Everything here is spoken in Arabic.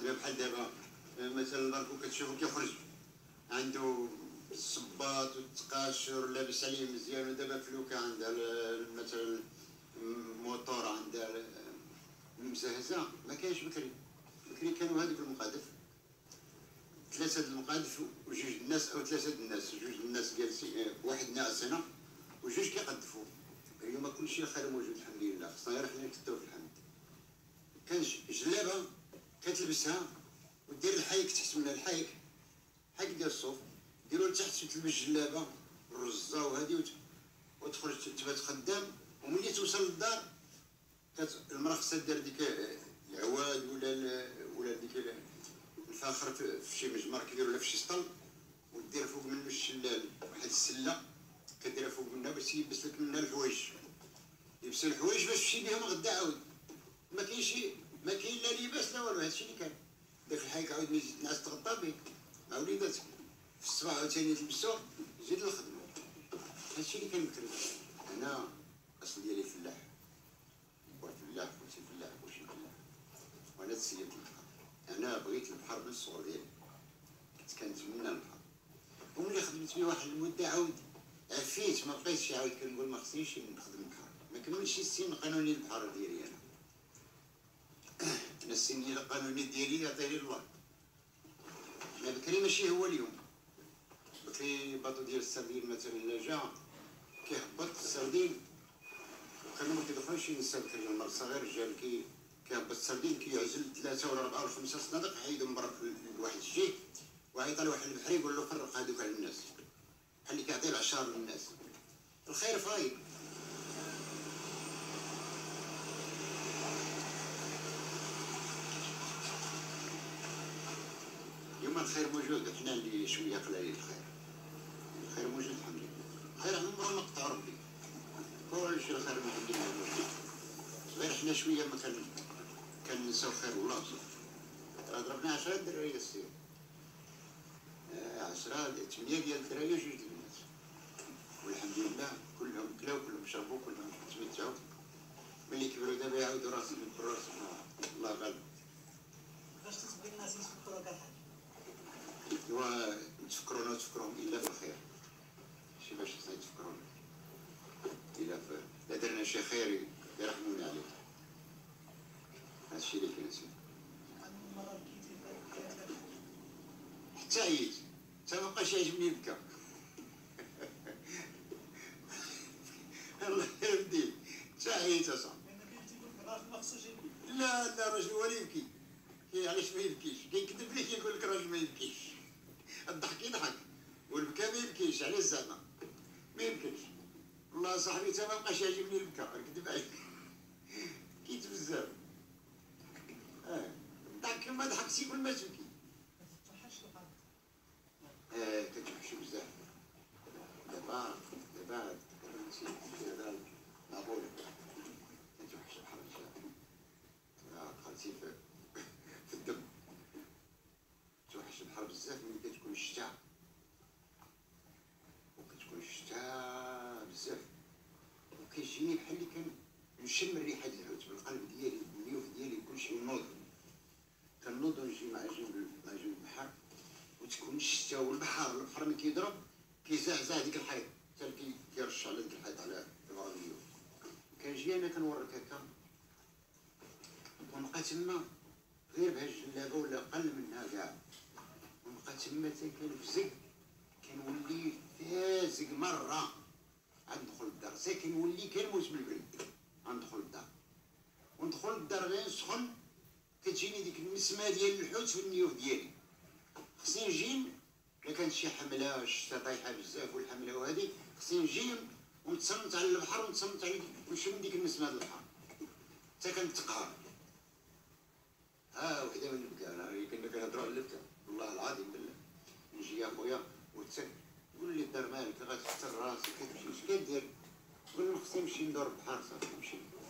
الخدمه بحال دابا مثلا راكو كتشوفو كيخرج عنده الصباط والتقاشر لاباس عليه مزيان، ودابا فلوكه عندها مثلا موطور عندها مزهزه. ما كاينش بكري كانوا هذوك المقادف ثلاثه المقادف وجوج الناس او ثلاثه الناس، جوج الناس جالسين، واحد ناعس هنا وجوج كيقدفوا. اليوم كلشي الخير موجود الحمد لله، خصنا غير حنا نكثروا في الحمد. كان جلابه كتلبسها ودير الحيك تحت منها، الحيك ديال الصوف ديرو لتحت وتلبس جلابه الرزه وهذه وتخرج تبات خدام. وملي توصل للدار المراه خصها دير ديك العواد ولا ديك الفاخر في شي مجمر كيديروا لها في شي سطل، ودير فوق منه الشلال واحد السله كديرها فوق منها باش يلبس لك منها الحوايج، يلبس الحوايج باش تمشي بهم غدا عاود. ما كاين لا لباس لا والو، هادشي اللي كان. داك الحيك عاود ملي تنعس تغطى به مع وليداتك في الصباح عاوتاني تلبسو زيد للخدمه. هادشي اللي كان بكري. انا اصل ديالي فلاح، وفلاح كلشي فلاح كلشي فلاح، وانا تسيبت البحر. انا بغيت البحر من الصغر ديالي، كنت كنتمنى البحر. وملي خدمت به واحد المده عاود عفيت، ما بقيتش عاود كنقول ما خصنيش نخدم البحر، ما كملتش السن القانوني للبحر ديالي. انا السن القانوني ديالي عطيني الله. انا بكري ماشي هو اليوم. بكري باطو ديال السردين مثلا الا جا كيهبط السردين، وكانوا ما كيدخلوش النساء بكري المرسى، غير الرجال كيهبط السردين كيعزل 3 ولا 4 ولا 5 صناديق، حيدهم من برا لواحد الجهه وعيط لواحد البحري يقول له فرق هذوك على الناس، بحال اللي كيعطي العشار للناس. الخير فايض. اليوم الخير موجود، حنا اللي شويه قليلين. الخير موجود الحمد لله. الخير عمره ما قطع ربي، كلشي الخير الحمد لله موجود، غير حنا شويه ما كننساو خير الله. ضربنا 10 دراري السير، 10 8 ديال الدراري وجوج ديال الناس، والحمد لله كلهم كلاو كلهم شربوا كلهم تمتعوا. ملي كبروا دابا يعاودوا راسهم يذكروا راسهم، الله غالب. كيفاش تتبين الناس يتفكروك الحاج؟ ايوا نتفكرونا ونتفكروهم الا في الخير، ماشي باش خصنا يتفكرونا الا لا درنا شي خير يرحمونا عليه. هادشي اللي كاين سيدي. حتى عييت، حتى مابقاش يعجبني البكا. الله يهديك، حتى عييت اصاحبي. لا الراجل هو اللي يبكي. علاش ما يبكيش؟ كيكذب لك يقول لك الراجل ما يبكيش. الضحك يضحك والبكا ما يبكيش. علاش زعما؟ ما يبكيش. والله صاحبي تا ما بقاش يعجبني البكا، نكذب عليك. بكيت بزاف. الضحك ما ضحكتش يقول ما تبكي. كتوحش بزاف. دابا هذا معقول كتوحش بحال هكا، دخلتي في الدم. توحش البحر بزاف ملي كتكون الشتاء، بزاف، وكيجيني بحال اللي كنشم ريحه الحوت بالقلب ديالي، بالنيوف ديالي، كلشي نوض، كنوض ونجي مع جنب البحر، وتكون الشتاء والبحر ملي كيضرب كيزعزع ديك الحيط، حتى كيرش على ديك الحيط على الغربيه. كنجي انا كنورك هكا ونبقى تما غير بهاد الجلابه ولا قل منها كاع، ونبقى تما كنفزق، كنولي فازق مره عاد ندخل الدار، كنولي كنموت من البرد عاد ندخل الدار. وندخل الدار غير نسخن، كتجيني ديك النسمه ديال الحوت في النيوف ديالي. خصني نجي الا كانت شي حمله الشتا طايحه بزاف والحمله وهادي، خصني نجي ونتصنت على البحر ونتصنت على ونشم ديك النسمه ديال البحر حتى كنتقهر. وحده من البكا، انا كنا كنهضروا على البكا والله العظيم بالله. نجي يا خويا يقول لي الدار مالك غتكسر راسك كتمشي، اش كدير؟ نقول له خصني نمشي ندور البحر صافي نمشي.